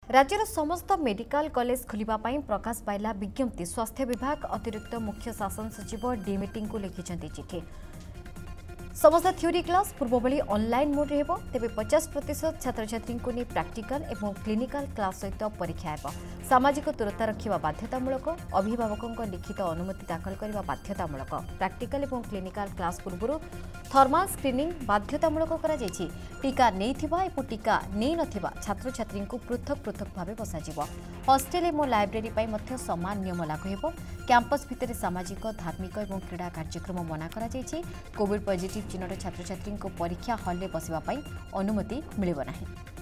राज्यर समस्त medical college खुलिबा पई प्रकाश पाइला विज्ञप्ति। स्वास्थ्य विभाग अतिरिक्त मुख्य शासन सचिव डी मीटिंग को लिखिछन्ति चिठी। समस्त थ्योरी क्लास पूर्व भली ऑनलाइन मोड हेबो। तेबे 50% छात्र छात्री को नहीं प्रैक्टिकल एवं क्लिनिकल क्लास सहित परीक्षा हेबो। सामाजिक दूरता रखिबा बाध्यतामूलक। अभिभावकों लिखित अनुमति दाखल करने बाध्यतामूलक। प्रैक्टिकल एवं क्लिनिकल क्लास पूर्व थर्माल स्क्रीनिंग बाध्यतामूलक करा जायछि। टीका नैथिबा एवं टीका नै नथिबा छात्र छात्री को पृथक पृथक भाव बसाजिबो। हॉस्टेल एवं लाइब्रेरी पई मध्य समान नियम लागू हेबो। कैंपस भितर सामाजिक धार्मिक एवं क्रीड़ा कार्यक्रम मना करा जायछि। कोविड पॉजिटिव चिन्हट छात्र छात्री को परीक्षा हॉल में बसवा अनुमति मिलिब नाही।